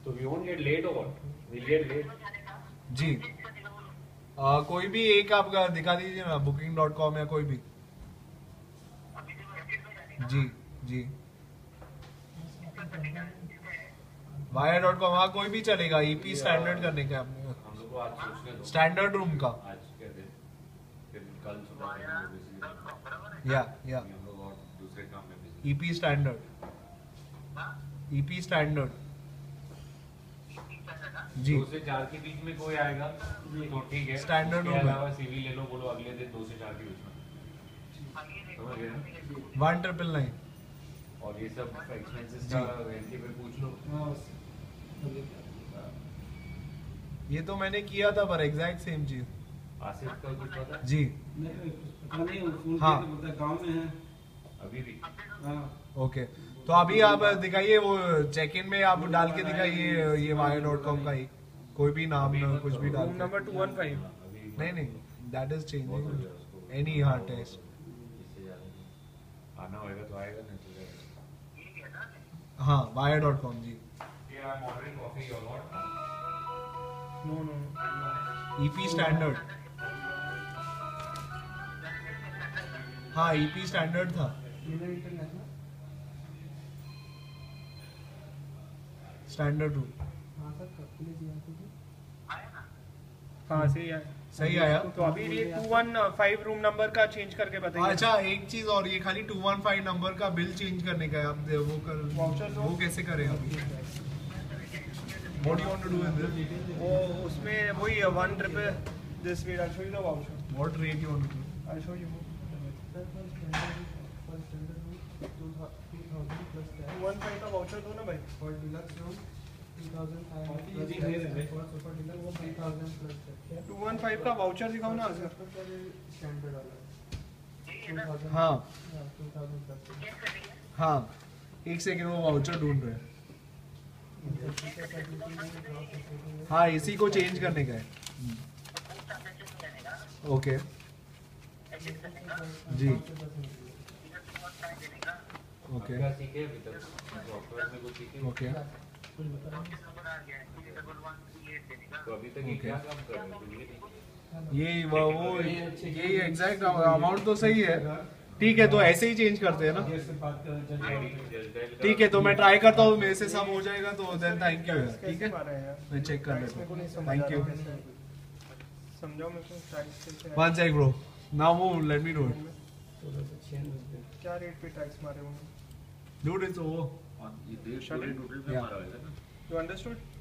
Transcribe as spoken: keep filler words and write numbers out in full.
So we won't get late or what? We'll get late. जी आ, कोई भी एक आपका दिखा दीजिए ना, बुकिंग डॉट कॉम या कोई भी। जी जी वाया डॉट कॉम, हाँ कोई भी चलेगा। ईपी स्टैंडर्ड करने का आपने, हम लोग को आज सोचने दो। स्टैंडर्ड रूम का। आज क्या दिन? फिर कल सुबह बिजी। या या हम लोग और दूसरे काम में busy. EP standard, EP standard जी। दो से चार के बीच में कोई आएगा तो ठीक है। स्टैंडर्ड उसके रूम है। अलावा सीवी ले लो, बोलो अगले दिन दो से चार के बीच में। समझ गए ना? One triple nine. और ये सब एक्सपेंसेस का एंट्री पे पूछ लो। ये तो मैंने किया था पर एग्जैक्ट सेम चीज। आसिफ का कुछ पता? जी नहीं, हाँ गाँव में है अभी भी। हाँ। ओके, तो अभी आप दिखाइए वो चेक इन में आप डाल के दिखाइए ये वाया डॉट कॉम का ही कोई भी नाम कुछ भी डाल के। Number two one five. नहीं नहीं, that is changing any hard test. इससे ज्यादा आना होएगा तो आएगा, नहीं तो जाएगा। हाँ वाया डॉट कॉम जी। Yeah, I'm ordering coffee or what? No no EP standard, हाँ ईपी स्टैंडर्ड था। स्टैंडर्ड रूम हाँ सही है। सही आया। तो अभी ये two one five room number का चेंज करके बताइए। अच्छा एक चीज और, ये खाली टू वन फाइव नंबर का बिल चेंज करने का है, आप दे- वो कर Vouchers हो? वो कैसे करें अभी? What do you want to do in this? वो उसमें वही one triple this weed I show you the voucher. What rate you want to do? I show you one five का वाउचर दो ना भाई। टू वन फाइव का voucher दिखाओ ना सर। हाँ हाँ एक सेकंड, वो वाउचर ढूंढ रहे हैं। हाँ इसी को चेंज करने का है। ओके जी ओके क्या सीखे अभी तक? सॉफ्टवेयर में कुछ सीखे? ओके तो अभी तक ये क्या काम कर रहे हो? ये नहीं। ये वो वो ये एग्जैक्ट अमाउंट तो सही है, ठीक है तो ऐसे ही चेंज करते हैं ना। ठीक है तो मैं ट्राई करता हूँ, मेरे से सब हो जाएगा तो देन थैंक यू। ठीक है मैं चेक कर लेता हूँ, थैंक यू। समझाओ मेरे को price one sec bro, now move, let me do it. क्या रेट पे टैक्स मारे होंगे? Dude it's over. ये देश पूरे टोटल में Yeah. मारा होगा ना? You understood?